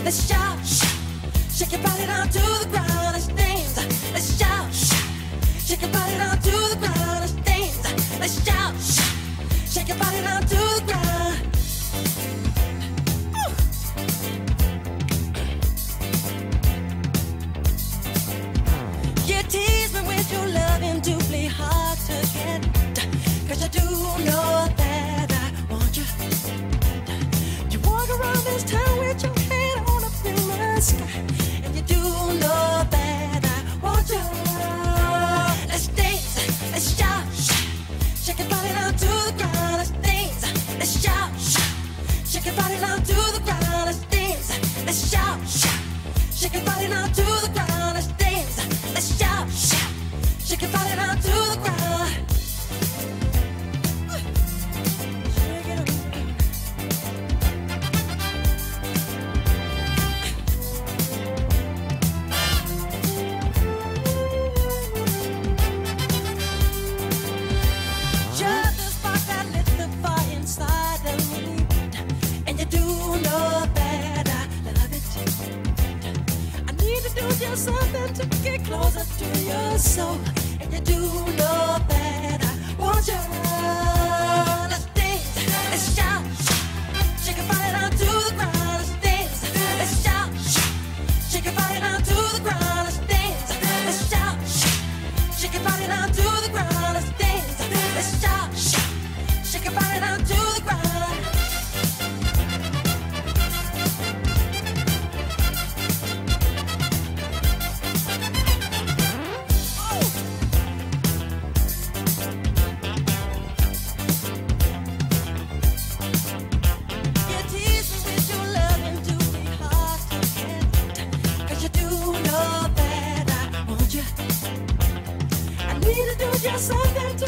let's shout. Shake your body down to the ground, let's dance. Let's shout. Shake your body down to the ground, let's dance. Let's shout. Shake your body down to the ground. You tease me with your loving, doubly hard to get. 'Cause I do know that I want you. You walk around this town with your head on up in the sky, and you do know that I want you. Let's dance, let's shout, shake your body down to the ground. Let's dance, let's shout, shake your body down to the ground. Let's dance, let's shout, shake your body down to the ground. Let's dance, let's shout, shake your body down to the ground. Something to get closer to your soul, and you do know that I want you. Let's dance, let's shout, shake your body down to the ground. Let's dance, let's shout, shake your body down to the ground. Let's dance, let's shout, shake your body down to the ground. Let's dance, let's shout, shake your body down to the ground. Just something to